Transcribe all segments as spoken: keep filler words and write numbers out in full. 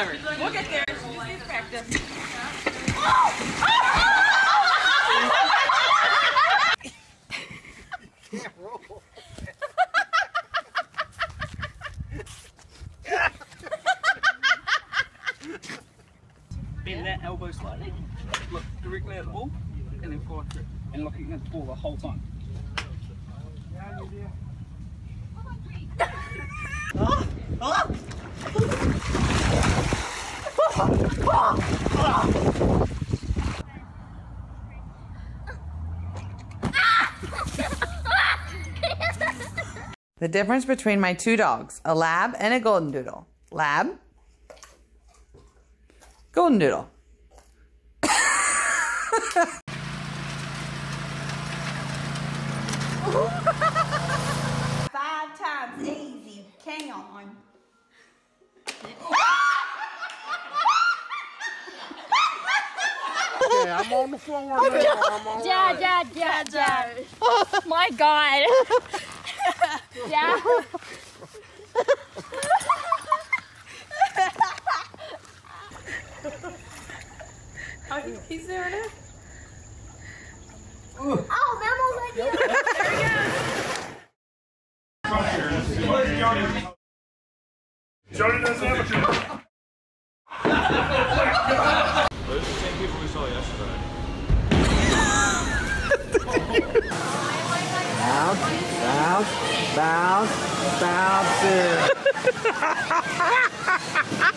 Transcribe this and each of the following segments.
whatever. We'll get there. Just need to practice. Can't roll. Bend that elbow slightly. Look directly at the ball, and then follow through. And looking at the ball the whole time. Oh! Oh! The difference between my two dogs, a lab and a golden doodle. Lab, golden doodle. Five times easy. Hang on. Yeah, I'm on the floor now. I'm all Dad, right. Dad, Dad, Dad. My God. Dad. Oh, he's doing it. Oh, Mammals like you. Johnny doesn't have a trip. Those are the same people we saw yesterday. Bounce, bounce, bounce, bounce.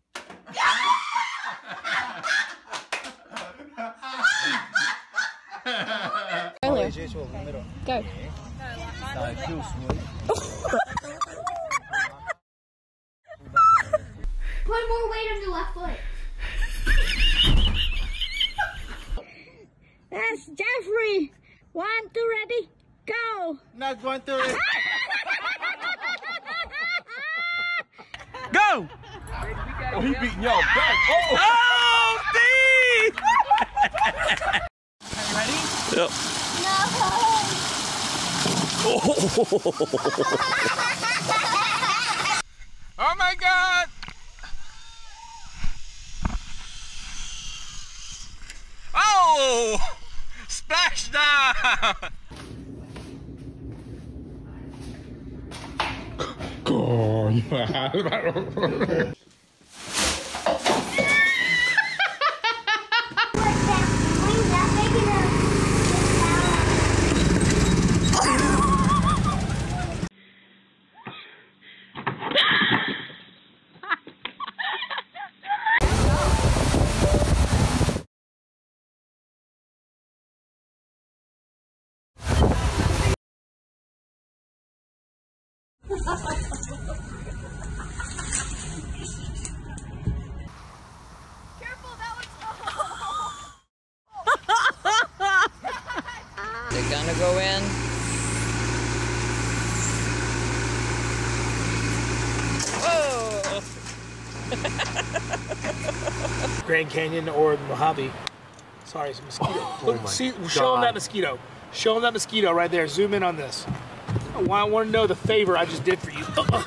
Go. Put more weight on your left foot. That's Jeffrey. One, two, ready, go. Not one, two, ready. Go! Oh, he beating y'all back. Oh! Oh, Steve! Ready? Yep. No. Oh my God! Oh! Splash down! God. They're gonna go in. Whoa! Grand Canyon or the Mojave. Sorry, it's a mosquito. Oh Look, my see, God. show them that mosquito. Show them that mosquito right there. Zoom in on this. I want, I want to know the favor I just did for you. Uh-uh.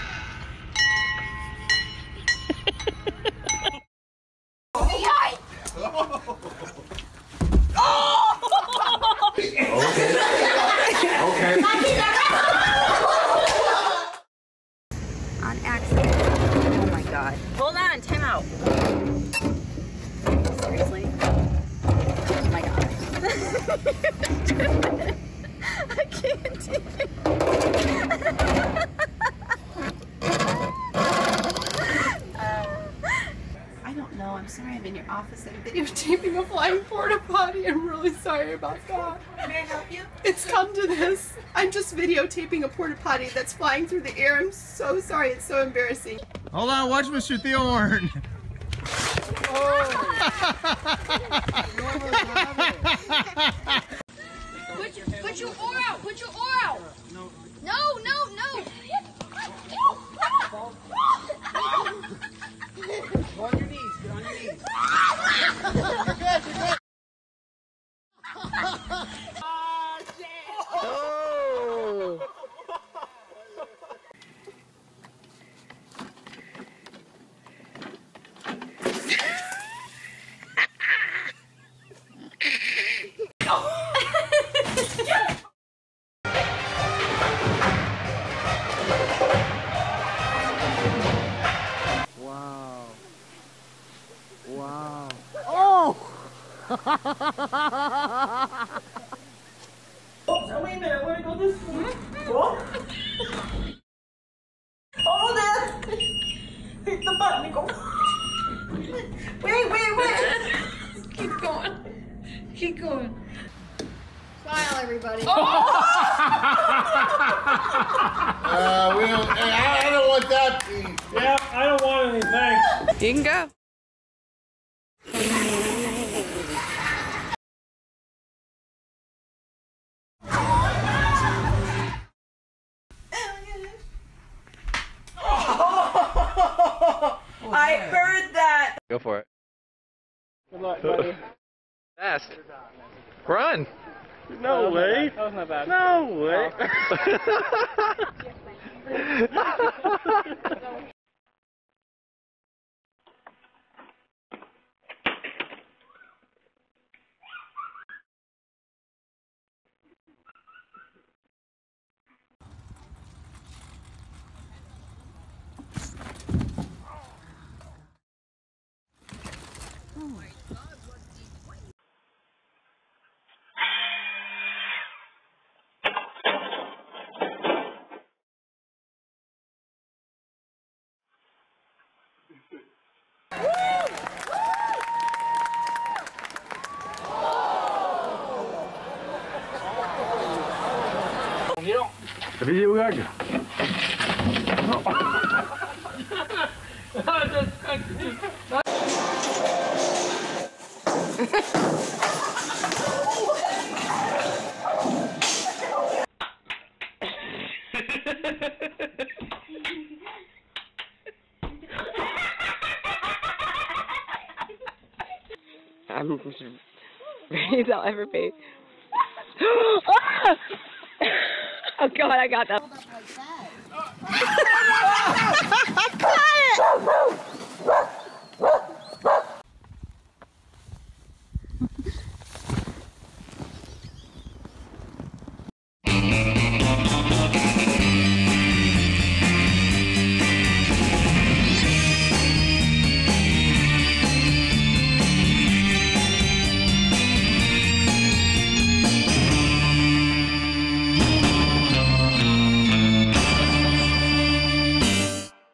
On accident. Oh my God. Hold on, time out. Seriously? Oh my God. I can't do it. I don't know. I'm sorry I'm in your office. I'm videotaping a flying porta potty. I'm really sorry about that. May I help you? It's come to this. I'm just videotaping a porta potty that's flying through the air. I'm so sorry. It's so embarrassing. Hold on, watch Mister Theorn. Put your, put your oar out. Put your oar out. No, no, no. Go on your knees, get on your knees. Oh, wait a minute, I want to go this way. Oh. Hold it. Hit the button and go. Wait, wait, wait. Keep going. Keep going. Smile, everybody. Uh, we don't, hey, I, I don't want that piece. Yeah, I don't want any, thanks. You can go. I heard that. Go for it. Good luck, buddy. Fast. Run. No way. That was not bad. No way. Видео как? I'm raised I'll ever be. Oh God, I got that. Cut it!